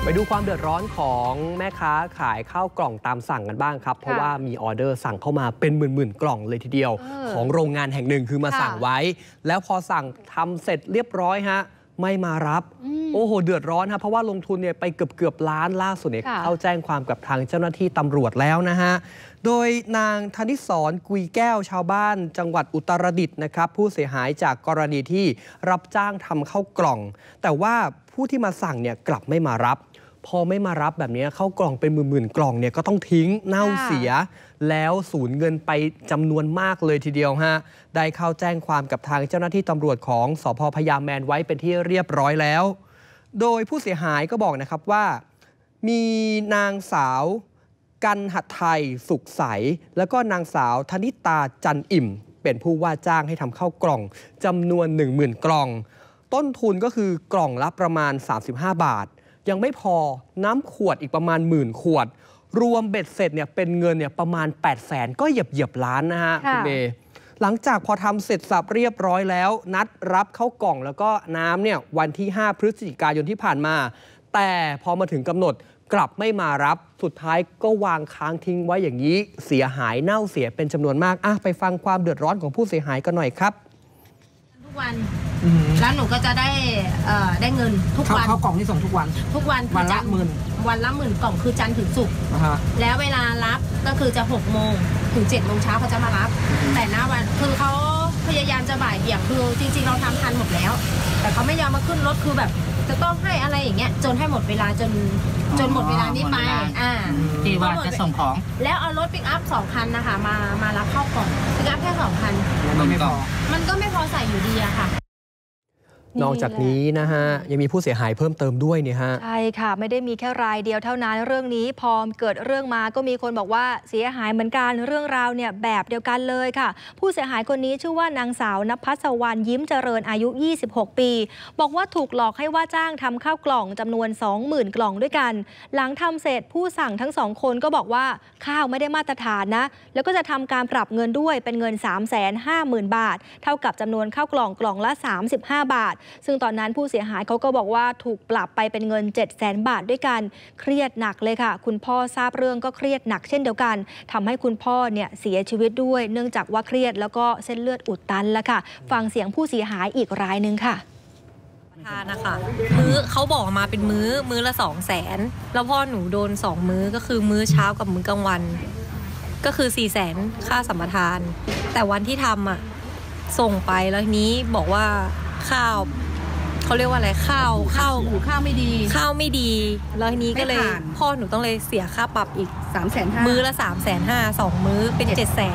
ไปดูความเดือดร้อนของแม่ค้าขายข้าวกล่องตามสั่งกันบ้างครับเพราะว่ามีออเดอร์สั่งเข้ามาเป็นหมื่นๆกล่องเลยทีเดียวของโรงงานแห่งหนึ่งคือมาสั่งไว้แล้วพอสั่งทำเสร็จเรียบร้อยฮะไม่มารับโอ้โหเดือดร้อนครับเพราะว่าลงทุนเนี่ยไปเกือบล้านล่าสุดเนี่ยเข้าแจ้งความกับทางเจ้าหน้าที่ตำรวจแล้วนะฮะโดยนางธนิศรกุยแก้วชาวบ้านจังหวัดอุตรดิตถ์นะครับผู้เสียหายจากกรณีที่รับจ้างทำข้าวกล่องแต่ว่าผู้ที่มาสั่งเนี่ยกลับไม่มารับพอไม่มารับแบบนี้ข้าวกล่องเป็นหมื่นๆกล่องเนี่ยก็ต้องทิ้งเน่าเสียแล้วสูญเงินไปจำนวนมากเลยทีเดียวฮะได้เข้าแจ้งความกับทางเจ้าหน้าที่ตำรวจของสภ.พญาแมนไว้เป็นที่เรียบร้อยแล้วโดยผู้เสียหายก็บอกนะครับว่ามีนางสาวกันหไทยสุขใสแล้วก็นางสาวธนิตาจันอิ่มเป็นผู้ว่าจ้างให้ทำข้าวกล่องจำนวน 10,000 กล่องต้นทุนก็คือกล่องละประมาณ35 บาทยังไม่พอน้ำขวดอีกประมาณ10,000 ขวดรวมเบ็ดเสร็จเนี่ยเป็นเงินเนี่ยประมาณ 800,000 ก็เหยียบล้านนะฮะคุณเบหลังจากพอทำเสร็จสับเรียบร้อยแล้วนัดรับเข้ากล่องแล้วก็น้ำเนี่ยวันที่5 พฤศจิกายนที่ผ่านมาแต่พอมาถึงกำหนดกลับไม่มารับสุดท้ายก็วางค้างทิ้งไว้อย่างนี้เสียหายเน่าเสียเป็นจำนวนมากไปฟังความเดือดร้อนของผู้เสียหายกันหน่อยครับทุกวันแล้วหนูก็จะได้เงินทุกวันข้าวกล่องที่ส่งทุกวันวันละ10,000 กล่องคือจันทร์ถึงศุกร์แล้วเวลารับก็คือจะ6 โมงถึง7 โมงเช้าเขาจะมารับแต่หน้าวันคือเขาพยายามจะบ่ายเบี่ยงคือจริงๆเราทำทันหมดแล้วแต่เขาไม่ยอมมาขึ้นรถคือแบบจะต้องให้อะไรอย่างเงี้ยจนให้หมดเวลาจนหมดเวลานี้ไปที่ว่าจะส่งของแล้วเอารถปิกอัพ2 คันนะคะมารับข้าวกล่องปิกอัพแค่2 คันมันก็ไม่พอใส่อยู่ดีอะค่ะนอกจากนี้นะฮะยังมีผู้เสียหายเพิ่มเติมด้วยเนี่ยฮะใช่ค่ะไม่ได้มีแค่รายเดียวเท่านั้นเรื่องนี้พอเกิดเรื่องมาก็มีคนบอกว่าเสียหายเหมือนกันเรื่องราวเนี่ยแบบเดียวกันเลยค่ะผู้เสียหายคนนี้ชื่อว่านางสาวนภัสวรรณยิ้มเจริญอายุ26 ปีบอกว่าถูกหลอกให้ว่าจ้างทำข้าวกล่องจำนวน 20,000 กล่องด้วยกันหลังทำเสร็จผู้สั่งทั้ง2 คนก็บอกว่าข้าวไม่ได้มาตรฐานนะแล้วก็จะทำการปรับเงินด้วยเป็นเงิน 350,000 บาทเท่ากับจำนวนข้าวกล่องละ35 บาทซึ่งตอนนั้นผู้เสียหายเขาก็บอกว่าถูกปรับไปเป็นเงิน 700,000 บาทด้วยกันเครียดหนักเลยค่ะคุณพ่อทราบเรื่องก็เครียดหนักเช่นเดียวกันทำให้คุณพ่อเนี่ยเสียชีวิตด้วยเนื่องจากว่าเครียดแล้วก็เส้นเลือดอุดตันแล้วค่ะฟังเสียงผู้เสียหายอีกรายนึงค่ะทานนะคะมื้อเขาบอกมาเป็นมื้อละ200,000แล้วพ่อหนูโดน2 มื้อก็คือมื้อเช้ากับมื้อกลางวันก็คือ400,000ค่าสัมปทานแต่วันที่ทำส่งไปแล้วทีนี้บอกว่าข้าวเขาเรียกว่าอะไรข้าวไม่ดีแล้วทีนี้ก็เลยพ่อหนูต้องเลยเสียค่าปรับอีก 350,000 มื้อละ350,000 2 มื้อเป็น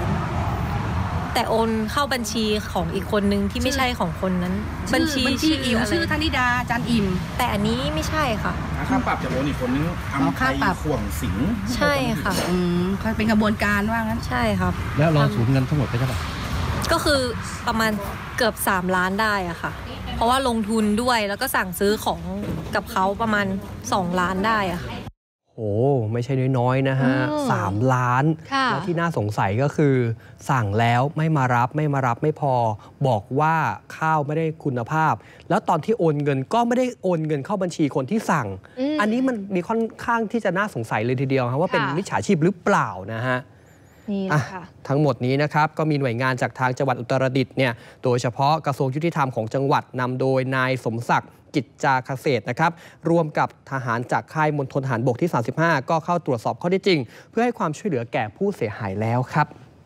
700,000แต่โอนเข้าบัญชีของอีกคนนึงที่ไม่ใช่ของคนนั้นบัญชีอิ่มชื่อธนิดาจันอิ่มแต่อันนี้ไม่ใช่ค่ะค่าปรับจากโอนอีกคนนึงอัมภัยข่วงสิงใช่ค่ะเป็นกระบวนการว่างั้นใช่ครับแล้วเราสูญเงินทั้งหมดไปเท่าไหร่ก็คือประมาณเกือบ3 ล้านได้อะค่ะเพราะว่าลงทุนด้วยแล้วก็สั่งซื้อของกับเขาประมาณ2 ล้านได้อะโอ้ไม่ใช่น้อยๆนะฮะ3 ล้านแล้วที่น่าสงสัยก็คือสั่งแล้วไม่มารับไม่พอบอกว่าข้าวไม่ได้คุณภาพแล้วตอนที่โอนเงินก็ไม่ได้โอนเงินเข้าบัญชีคนที่สั่งอันนี้มันมีค่อนข้างที่จะน่าสงสัยเลยทีเดียวครับว่าเป็นมิจฉาชีพหรือเปล่านะฮะทั้งหมดนี้นะครับก็มีหน่วยงานจากทางจังหวัดอุตรดิตถ์เนี่ยโดยเฉพาะกระทรวงยุติธรรมของจังหวัดนำโดยนายสมศักดิ์กิจจาเกษตรนะครับร่วมกับทหารจากค่ายมณฑลทหารบกที่35ก็เข้าตรวจสอบข้อเท็จจริงเพื่อให้ความช่วยเหลือแก่ผู้เสียหายแล้วครับ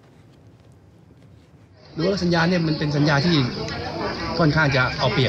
ดูว่าสัญญาเนี่ยมันเป็นสัญญาที่ค่อนข้างจะเอาเปรียบ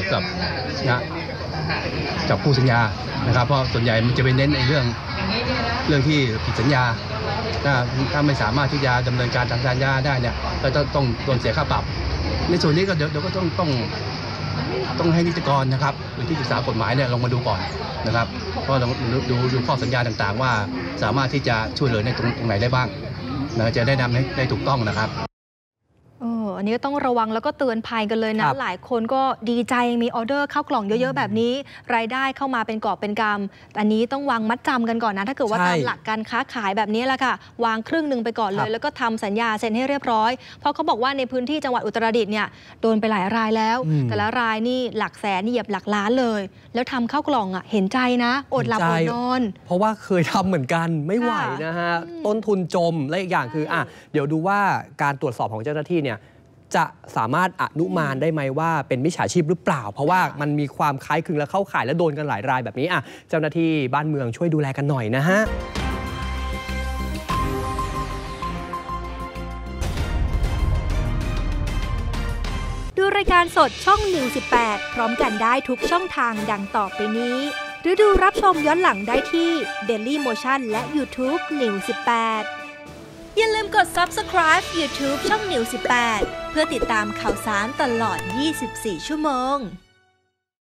กับผู้สัญญานะครับเพราะส่วนใหญ่มันจะไปเน้นในเรื่องที่ผิดสัญญาถ้าไม่สามารถที่จะดำเนินการทางสัญญาได้เนี่ยก็ต้องโดนเสียค่าปรับในส่วนนี้ก็เดี๋ยวก็ต้องให้นิติกรนะครับหรือที่ปรึกษากฎหมายเนี่ยลงมาดูก่อนนะครับเพราะเราดูข้อสัญญาต่างๆว่าสามารถที่จะช่วยเหลือในตรงไหนได้บ้างนะจะได้นำให้ได้ถูกต้องนะครับอันนี้ก็ต้องระวังแล้วก็เตือนภัยกันเลยนะหลายคนก็ดีใจมีออเดอร์เข้ากล่องเยอะๆแบบนี้รายได้เข้ามาเป็นกอบเป็นกำอันนี้ต้องวางมัดจำกันก่อนนะถ้าเกิดว่าตามหลักการค้าขายแบบนี้แหละค่ะวางครึ่งหนึ่งไปก่อนเลยแล้วก็ทำสัญญาเซ็นให้เรียบร้อยเพราะเขาบอกว่าในพื้นที่จังหวัดอุตรดิตถ์เนี่ยโดนไปหลายรายแล้วแต่ละรายนี่หลักแสนเหยียบหลักล้านเลยแล้วทำข้าวกล่องเห็นใจนะอดหลับอดนอนเพราะว่าเคยทำเหมือนกันไม่ไหวนะฮะต้นทุนจมและอีกอย่างคือเดี๋ยวดูว่าการตรวจสอบของเจ้าหน้าที่เนี่ยจะสามารถอนุมานได้ไหมว่าเป็นมิจฉาชีพหรือเปล่าเพราะว่ามันมีความคล้ายคลึงและเข้าข่ายและโดนกันหลายรายแบบนี้เจ้าหน้าที่บ้านเมืองช่วยดูแลกันหน่อยนะฮะดูรายการสดช่องนิว18พร้อมกันได้ทุกช่องทางดังต่อไปนี้หรือดูรับชมย้อนหลังได้ที่ Daily Motion และ YouTube News 18อย่าลืมกด Subscribe YouTube ช่อง News 18เพื่อติดตามข่าวสารตลอด 24 ชั่วโมง